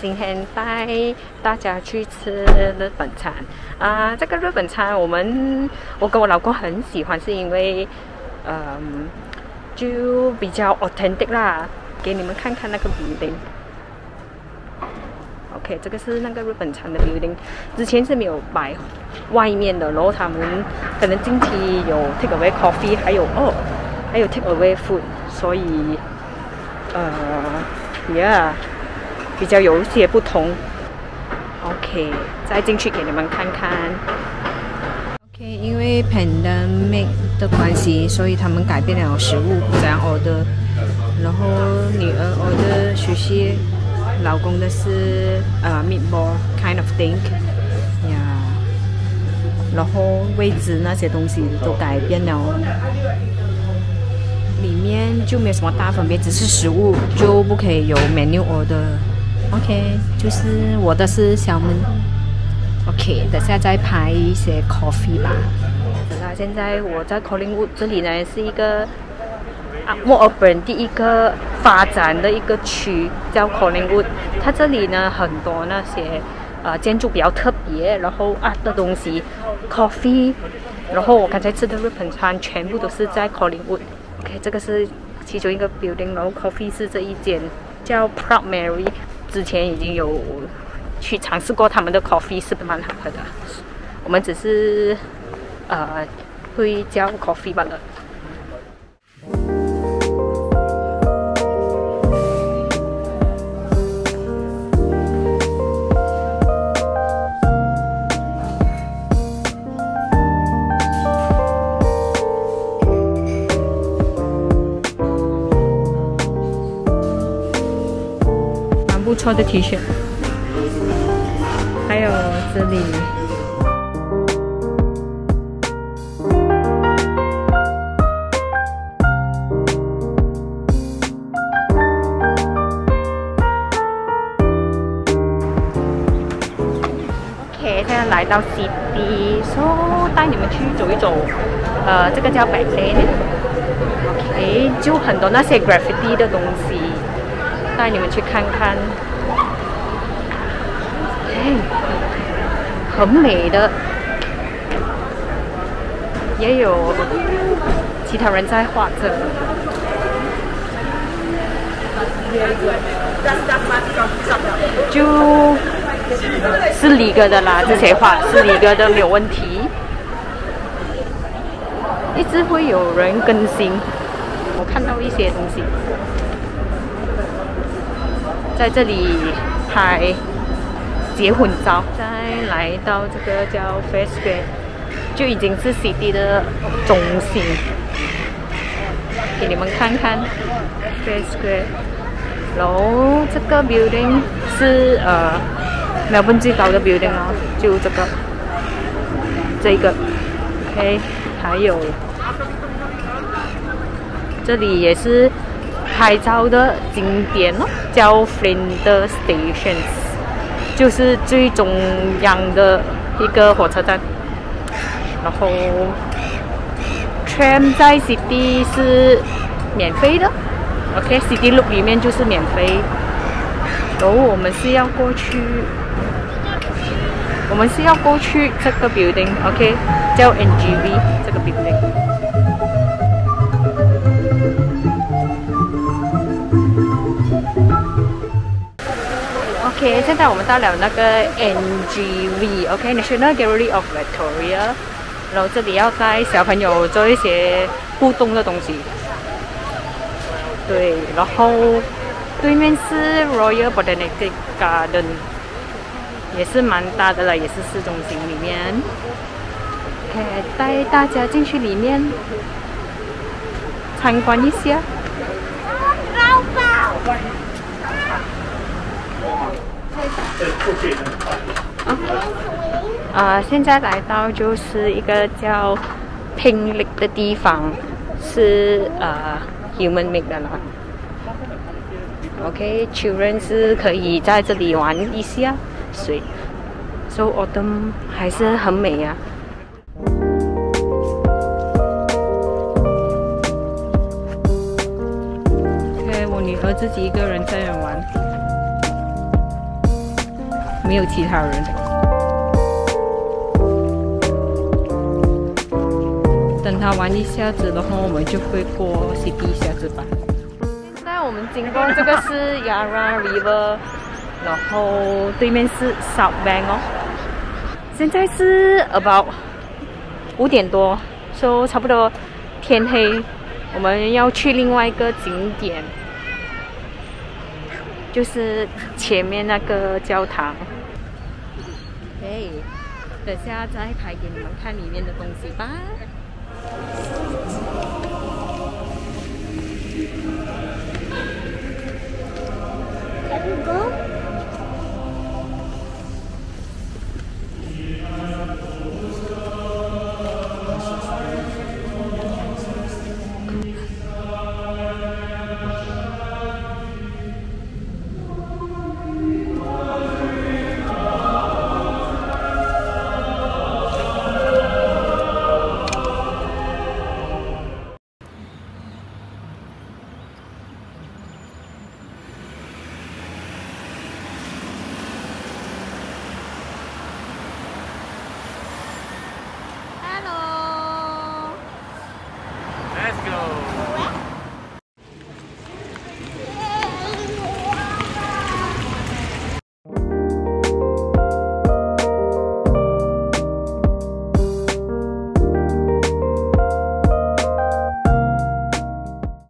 今天带大家去吃日本餐这个日本餐我跟我老公很喜欢，是因为就比较 authentic 啦，给你们看看那个 building。OK， 这个是那个日本餐的 building， 之前是没有摆外面的，然后他们可能近期有 take away coffee， 还有 take away food， 所以比较有一些不同。OK， 再进去给你们看看。OK， 因为 pandemic 的关系，所以他们改变了食物这样 order， 然后女儿 order sushi， 老公的是meatball kind of thing， 然后位置那些东西都改变了。里面就没有什么大分别，只是食物就不可以有 menu order。OK， 就是我的是小门。OK， 等下再拍一些 coffee 吧。现在我在 Collingwood 这里呢，是一个墨尔本第一个发展的一个区，叫 Collingwood。它这里呢很多那些建筑比较特别，然后的东西 ，coffee， 然后我刚才吃的日本餐全部都是在 Collingwood。OK， 这个是其中一个 building， 然后 coffee 是这一间叫 Proud Mary， 之前已经有去尝试过他们的 coffee， 是蛮好喝的。我们只是会叫 coffee 罢了。不错的 T 恤，还有这里，OK， 现在来到 City， 带你们去走一走，这个叫 Back Lane，OK， 就很多那些 graffiti 的东西。带你们去看看，很美的，也有其他人在画着。就是李哥的啦，这些画是李哥的，没有问题。一直会有人更新，我看到一些东西。在这里拍结婚照，再来到这个叫 Fair Square， 就已经是 City 的中心，给你们看看 Fair Square。然后这个 building 是墨尔本最高的 building 哦，就这个 OK， 还有这里也是拍照的景点哦，叫 Flinders Stations， 就是最中央的一个火车站。然后 tram 在 City 是免费的 ，OK，City Loop 里面就是免费。然后我们是要过去这个 building，OK， 叫 NGV 这个 building。OK， 现在我们到了那个 NGV，OK，National Gallery of Victoria。然后这里要带小朋友做一些互动的东西。对，然后对面是 Royal Botanic Garden， 也是蛮大的了，也是市中心里面。OK， 带大家进去里面参观一下。现在来到就是一个叫 Pink Lake 的地方，是human made 的啦。OK，children 是可以在这里玩一下水。So autumn 还是很美呀。OK， 我女儿自己一个人在那玩。 没有其他人。等他玩一下子，然后我们就会过 City 一下子吧。现在我们经过这个是 Yarra River， 然后对面是 South Bank 哦。现在是 about 5点多，所以差不多天黑。我们要去另外一个景点，就是前面那个教堂。等下再拍给你们看里面的东西吧。